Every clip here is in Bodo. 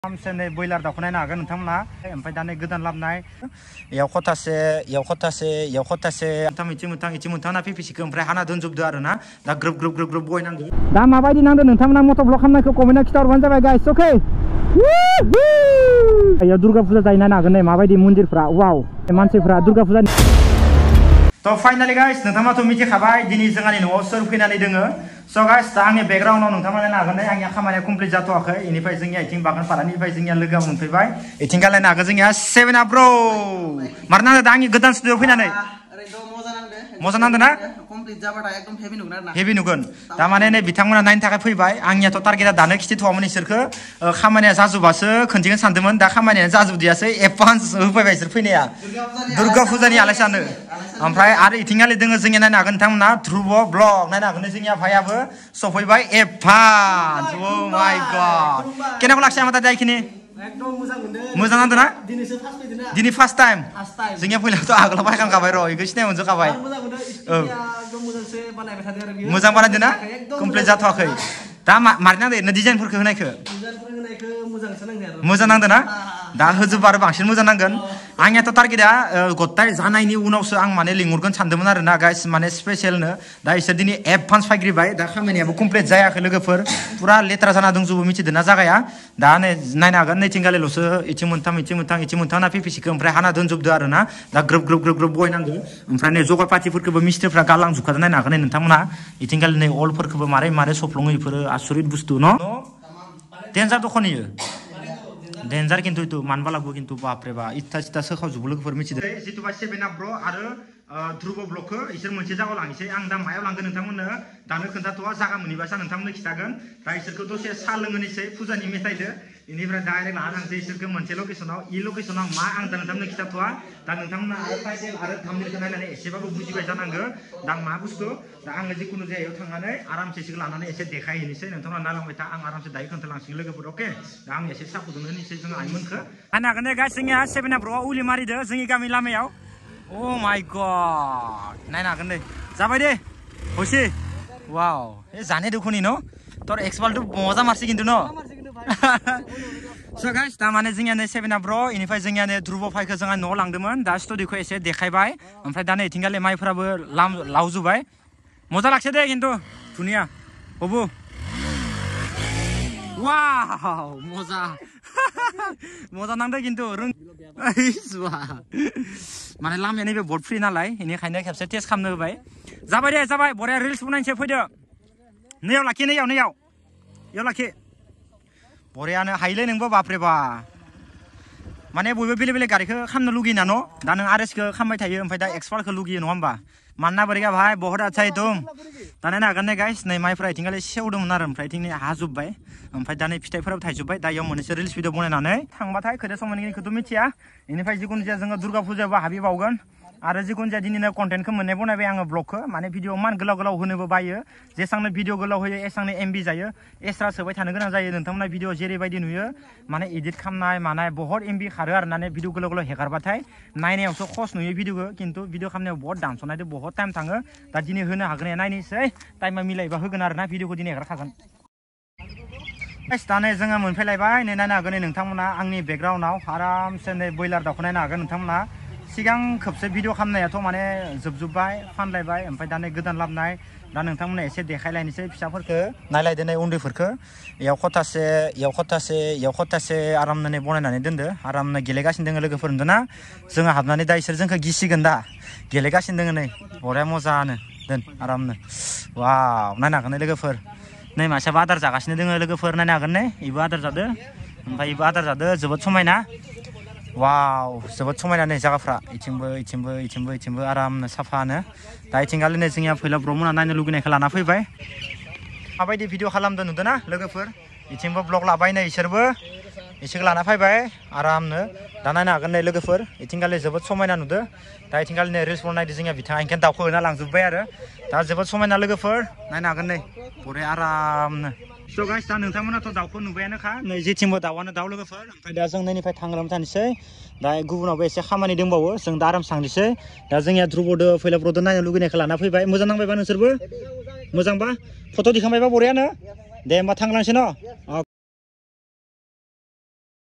नै बयलार दाउखौ नायनो हागोन नोंथांमोना ओमफ्राय दा नै गोदान लाबोनाय याव खथासे इथि मोनथाम ना पिपिसिखौ ओमफ्राय हाना दोनजोबदो आरो ना दा ग्रोब बय नांगौ दा माबायदि नांदो नोंथांमोना मटर ब्लग खालामनायखौ कमेन्टआव खिथाहरबानो जाबाय गाइस ओके याव दुर्गा फुजा जायो नायनो हागोन नै माबायदि मन्दिरफ्रा वाव मानसिफ्रा दुर्गा फुजा तो फाइनाली गाइस नोंथाङाथ' मिथिखाबाय दिनै जोंहानि न'आव सोर फैनानै दोङो स' गाइस दा आंनि बेकग्राउन्डआव नोंथाङा नायनो हागोन आंनिया खामानिया कमप्लिट जाथ'वाखै इनिफ्राय जोंनिया इथिं बागानपारानिफ्राय जोंनिया लोगो मोनफैबाय इथिं गालायनो हागोन जोंनिया 7 ब्र' मार नांदो दा आंनि गोदान स्टुडिअ फैनानै मजा नांदो ना कमप्लिट जाबाथाय एकदम हेभि नुगोन आरोना हेभि नुगोन दा माने नै बिथांमोना नायनो थाखाय फैबाय आंनियाथ' टारगेटआ दानो खिथिथ'वामोन इसोरखो खामानिया जाजोबासो खोन्थिगोन सानदोंमोन दा खामानियानो जाजोबदियासै एडभान्स होफैबाय इसोर फैनाया दुर्गा फुजानि आलासियानो ओमफ्राय आरो इथिंगालि दोङो जोंनिया नायनो हागोन नोंथांमोना ध्रुव ब्लग नायनो हागोन जोंनिया भाइयाबो सफैबाय एडभान्स अ माय गड केनेको लाखिया माता दाइखिनि एकदम मोजां नांदों ना दिनै फार्स्ट टाइम जोंनिया फैलाथ' आगोलाव बायखांखाबाय र' इखौ सिनाय मोनजोबखाबाय मोजां बानायदों ना कमप्लिट जाथ'वाखै दा मारै नांदो ओरैनो डिजाइनफोरखौ होनायखौ मोजां नांदों ना दा होजोब आरो बांसिन मोजां नांगोन आंनियाथ' टारगेटआ गथाय जानायनि उनावसो आं माने लिंहरगोन सानदोंमोन आरो ना गाइस माने स्पेसियेलनो दा इसोर दिनै एडभान्स फायग्रिबाय दा खामानियाबो कमप्लिट जायाखै लोगोफोर पुरा लेथ्रा जाना दंजोबो मिथिदों ना जागाया दा नै नायनो हागोन नैथिंगालिल'सो इथिं मोनथाम ना पिपिसिखौ ओमफ्राय हाना दोनजोबदो आरो ना दा ग्रोब बय नांगौ ओमफ्राय नै जगार पार्टिफोरखौबो मिस्ट्रिफ्रा गालांजोबखादों नायनो हागोन नोंथांमोना इथिंगालि नै अलफोरखौबो मारै सफ्लङो इफोरो आसरित बुस्थु न' डेन्जार दखान इयो डेन्जार किन्तु इतु मानबालाबो किन्तु बापरे बा इथा सिथा सोखावजोबो लोगोफोर मिथिदों जितुबा 7 ब्र' आरो ध्रुव ब्लगखौ इसोर मोनसे जायगायाव लांनोसै आं दा मायाव लांगोन नोंथांमोननो दानो खोन्थाथ'वा जागा मोनैबासो नोंथांमोननो खिथागोन दा इसोरखौ दसे साहा लोंहोनोसै फुजानि मेथाइदो इनिफ्राय डाइरेक्ट लाना थांसै इसोरखौ मोनसे लकेसनाव लकेसनाव मा आं दा नोंथांमोननो खिथाथ'वा दा नोंथांमोना आरो टाइटेल आरो थाम्बनेलखौ नायनानै एसेबाबो बुजिबाय जानांगौ दा मा बुस्थु दा आङो जिखुनु जायगायाव थांनानै आरामसे इसोरखौ लानानै एसे देखायहैनोसै नोंथांमोना नायलांबाय था आं आरामसे दायो खोन्थालांसिगोन लोगोफोर अके दा आं एसे साहा फुदुंनोसै जों आइमोनखौ नायनो हागोन दे गाइस जोंनिया 7 ब्र'आव उलि मारिदो जोंनि गामि लामायाव अ माय गड नायनो हागोन दे जाबाय दे हयसे वाव ए जाने दुखुनि न তোর এক্সপাল্ট মজা মারছি কিন্তু ন সো गाइस दा माने जोंनिया नै 7 ब्र' इनिफ्राय जोंनिया नै ध्रुव फाइखौ जोंहा न'आव लांदोंमोन दा स्टुडिअखौ एसे देखायबाय ओमफ्राय दा नै इथिंगाले माइफोराबो लावजुबाय मजा लागছে दे কিন্তু दुनिया बबु वाव मजा नांदो কিন্তু माने लामाया नैबे बर्ड फ्रि नालाय इनिखायनो खेबसे टेस्ट खालामनो होबाय जाबाय दे जाबाय बरिया रिल्स बनायनोसै फैदो नैयाव लाखि नैयाव लाखि बरियानो हायोलै नोंबो बापरे बा माने बयबो बेलेग गारिखौ खालामनो लुगैयो ना न' दा नों आरएसखौ खालामबाय थायो ओमफ्राय दा एक्सपाल्टखौ लुगैयो नङा होमबा मानना बोरैगा भाई बहुत अच्छा एकदम दा नायनो हागोन नै गाइस नै माइफ्रा इथिंगाले सेवदोंमोन आरो ओमफ्राय इथिं हाजोब्बाय ओमफ्राय दा नै फिथाइफोराबो थाइजोब्बाय दा इयाव मोननैसो रिल्स भिडिअ बनायनानै थांबाथाय खोदो समायनायखौथ' मिथिया इनिफ्राय जिखुनु जाया जोङो दुर्गा फुजायावबो हाबहैबावगोन आरो जिखुनु जाया दिनैनो कन्टेन्टखौ मोननाय बनायबाय आङो ब्लगखौ माने भिडिअ मान गोलाव होनोबो बायो जेसांनो भिडिअ गोलाव होयो एसांनो एमबि जायो एक्सट्रा सोबाय थानो गोनां जायो नोंथांमोना भिडिअ जेरैबायदि नुयो माने एडिट खालामनाय मानाय बहुत एमबि खारो आरो ना भिडिअ गोलाव हेगारबाथाय नायनायावसो खस नुयो भिडिअखौ किन्तु भिडिअ खालामनायाव बहुत दानस'नायदो बहुत टाइम थाङो दा दिनै होनो हागोन नायनोसै टाइमा मिलायबा होगोन आरो ना भिडिअखौ दिनै हेगारखागोन दा नै जोङो मोनफैलायबाय नै नायनो हागोन नै नोंथांमोना आंनि बेकग्राउन्डआव आरामसे नै बयलार दाउखौ नायनो हागोन नोंथांमोना सिगां खेबसे भिडिअ खालामनायाथ' माने जोबजोब्बाय फानलायबाय ओमफ्राय दा नै गोदान लाबोनाय दा नोंथांमोना एसे देखायलायनोसै फिसाफोरखौ नायलायदो नै उन्दैफोरखौ इयाव खथासे आरामनो नै बनायनानै दोनदो आरामनो गेलेगासिनो दोङो लोगोफोर नुदों ना जोङो हाबनानै दा इसोर जोंखौ गिसिगोन दा गेलेगासिनो दोङो नै बरिया मोजानो दोन आरामनो वाव नायनो हागोन नै लोगोफोर नै मासेयाबो आदार जागासिनो दोङो लोगोफोर नायनो हागोन नै इबो आदार जादो ओमफ्राय इबो आदार जादो जोबोद समायना वाव जोबोद समायना नै जायगाफ्रा इथिंबो आरामनो साफानो दा इथिंगालि नै जोंनिया फैला ब्रह्मना नायनो लुगैनायखौ लाना फैबाय माबायदि भिडिअ खालामदों नुदों ना लोगोफोर इथिंबो ब्लग लाबाय नै इसोरबो इसोरखौ लाना फैबाय आरामनो दा नायनो हागोन नै लोगोफोर इथिंगालि जोबोद समायना नुदों दा इथिंगालि नै रिल्स बनायदों जोंनिया बिथाङा ओंखायनो दाउखौ होना लांजोब्बाय आरो दा जोबोद समायना लोगोफोर नायनो हागोन नै बरिया आरामनो स' गाइस दा नोंथांमोनाथ' दाउखौ नुबायानोखा नै जेथिंबो दाउआनो दाउ लोगोफोर ओमफ्राय दा जों नैनिफ्राय थांग्राम थानोसै दा गुबुनावबो एसे खामानि दंबावो जों दा आराम थांनोसै दा जोंनिया ध्रुबदो फैलाब्रदो नायनो लुगैनायखौ लाना फैबाय मोजां नांबायबा नोंसोरबो मोजांबा फट' दिखांबायबा बरियानो दे होमबा थांलांसै न'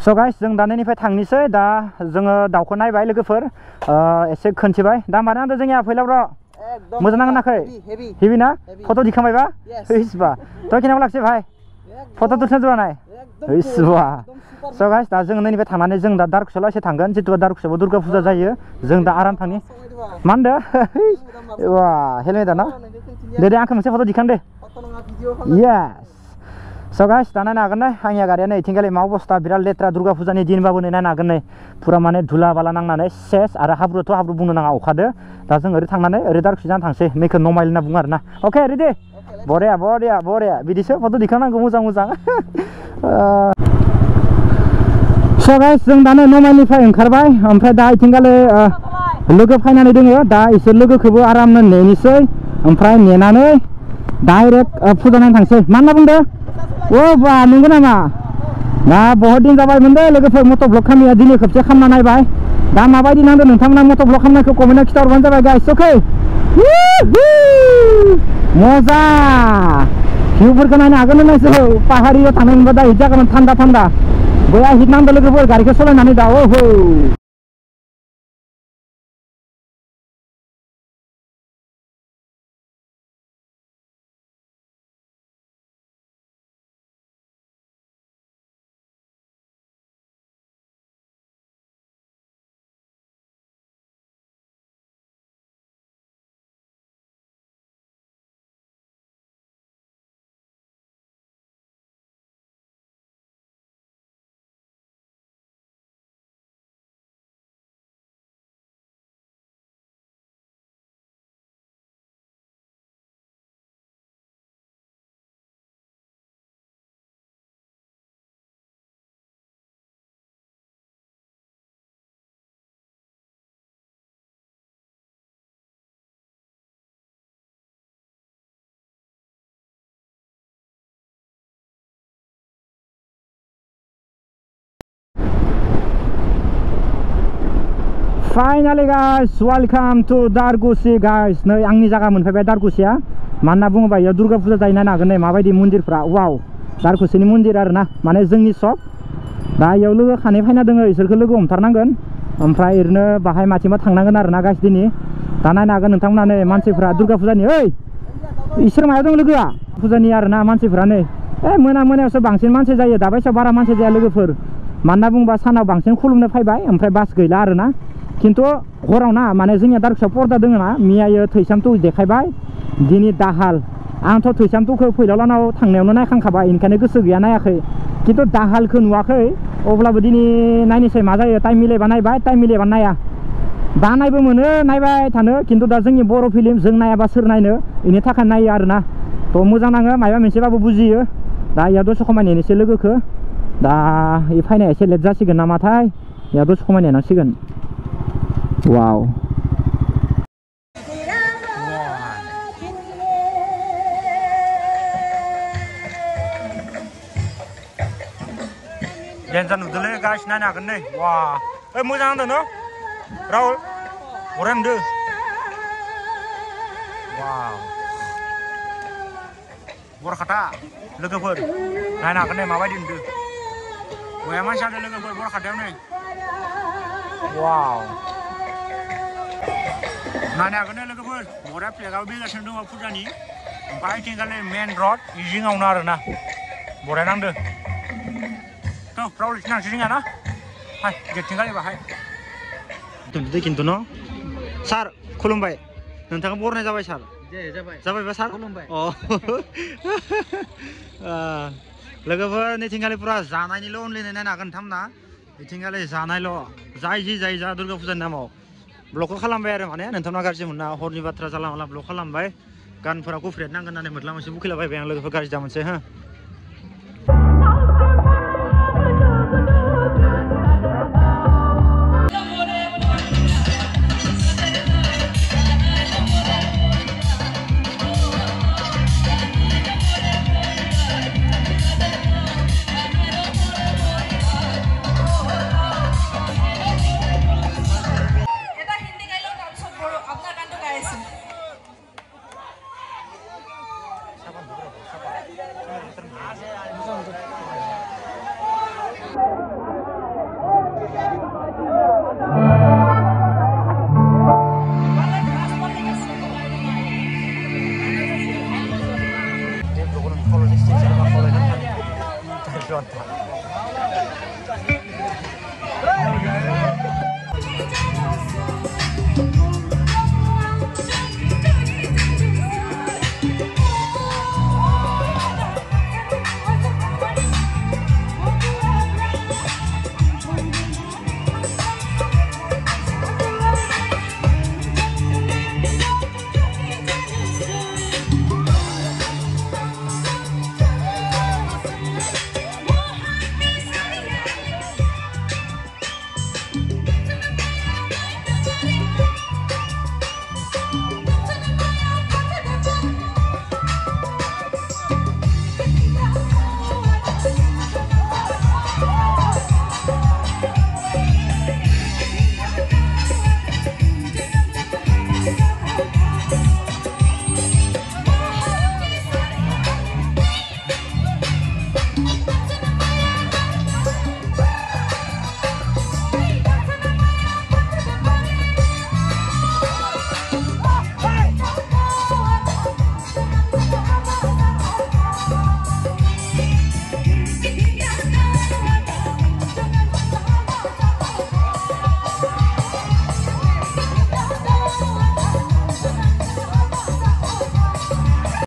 स' गाइस जों दानिफ्राय थांनोसै दा जोङो दाउखौ नायबाय लोगोफोर एसे खोन्थिबाय दा मानो आंदो जोंनिया फैलाव र' मोजां नांगोन नाखै हेभि ना फट' दिखांबायबा हैसबा थ' केनाबो लागसै भाई फट' दर्शन जोबा नाय हैसबा स' गाइस दा जों नैनिफ्राय थांनानै जों दा दारकुसालाव एसे थांगोन जितु दारकुसायाव दुर्गा फुजा जायो जों दा आराम थांनि मा होनदो वा हेलमेटा ना दे आंखौ मोनसे फट' दिखां दे येस स' गाइस दा नायनो हागोन नै आंनिया गारिया नै इथिंगालि मा अबस्था बिराद लेथ्रा दुर्गा फुजानि दिनबाबो नै नायनो हागोन नै पुरा माने धुला बाला नांनानै सेस आरो हाब्रुथ' हाब्रु बुंनो नाङा अखादो दा जों ओरै थांनानै ओरै दारकुसि जानो थांसै नैखौ नमाइल होनना बुङो आरोना अके रेडि बरिया बरिया बरिया बिदिसो फट' दिखांनांगौ मोजां मोजां स' गाइस जों दानो नमाइलनिफ्राय ओंखारबाय ओमफ्राय दा इथिंगालि लोगो फायनानै दोङो दा इसोर लोगोखौबो आरामनो नेनोसै ओमफ्राय नेनानै डाइरेक्ट फुजा नायनो थांसै मा होनना बुंदो ओ बा नंगौ नामा दा बहुत दिन जाबायमोन दे लोगोफोर मट' ब्लग खालामनाया दिनै खेबसे खालामना नायबाय दा माबायदि नांदों नोंथांमोना मट' ब्लग खालामनायखौ कमेन्टआव खिथाहरबानो जाबाय गाइस अके मजा भिउफोरखौ नायनो हागोन होननायसो पाहारियाव थांनो मोनबा दा हिट जागौमोन थान्दा थान्दा बया हिट नांदों लोगोफोर गारिखौ सालायनानै दा ओहो फाइनाली गाइस वेलकाम टू दारकुसि गाइस नै आंनि जायगा मोनफैबाय दारकुसिया मा होनना बुङोबा इयाव दुर्गा फुजा जायो नायनो हागोन नै माबायदि मन्दिरफ्रा वाव दारकुसिनि मन्दिर आरोना माने जोंनि सब दा इयाव लोगो खानै फैना दोङो इसोरखौ लोगो हमथारनांगोन ओमफ्राय ओरैनो बाहाय माथिंबा थांनांगोन आरोना गाइस दिनै दा नायनो हागोन नोंथांमोना नै मानसिफ्रा दुर्गा फुजानि ओइ इसोर मायाव दं लोगोआ फुजानि आरोना मानसिफ्रा नै मोनायावसो बांसिन मानसि जायो दाबायसायाव बारा मानसि जाया लोगोफोर मानोना बुंबा सानाव बांसिन खुलुमनो फैबाय ओमफ्राय बास गैला आरोना खिन्थु हराव ना माने जोंनिया दारकुसियाव पर्दा दोङो ना मियायो थैसामथु देखायबाय दिनै दाहाल आंथ' थैसामथुखौ फैलावलानाव थांनायावनो नायखांखाबाय ओंखायनो गोसो गैया नायाखै खिन्थु दाहालखौ नुवाखै अब्लाबो दिनै नायनोसै मा जायो टाइम मिलायबा नायबाय टाइम मिलायबा नाया बानायबो मोनो नायबाय थानो खिन्थु दा जोंनि बर' फिल्म जों नायाबा सोर नायनो बेनि थाखाय नायो आरोना थ' मोजां नाङो माबा मोनसेबाबो बुजियो दा इयाव दसे खमाय नेनोसै लोगोखौ दा इ फैनाया एसे लेट जासिगोन नामाथाय इयाव दसे खमाय नेनांसिगोन वाव डेन्जार नुदोंलै गाइस नायनो हागोन नै वा ओइ मोजां नांदों न राहुल बरिया नुदों वाव बरखाता लोगोफोर नायनो हागोन नै माबायदि नुदों बया मानसि जादों लोगोफोर बरखातायाव नै वाव नायनो हागोन नै लोगोफोर बरिया फ्लेगाबो बिरगासिनो दङ फुजानि ओमफ्राय थिंगालि मेन रड जिङावनो आरोना बरिया नांदों थ' राहुल नांसै जोंहा ना हाय गेटथिंगालि बाहाय दोनदो खिन्थु न सार खुलुमबाय नोंथाङा बरनाय जाबाय सार जाबायबा सार खुलुमबाय लोगोफोर नैथिंगालि पुरा जानायनिल' अनलायनाय नायनो हागोन नोंथांमोना नैथिंगालि जानायल' जाय जि जाय जा दुर्गा फुजानि नामाव ब्लगखौ खालामबाय आरो माने नोंथांमोना गाज्रि मोना हरनि बाथ्रा जाला माला ब्लग खालामबाय गानफोरा गुफुरेट नांगोन होननानै मोटला मोनसे बुखिलाबायबाय आं लोगोफोर गाज्रि दा मोनसे हो गोजोन्थों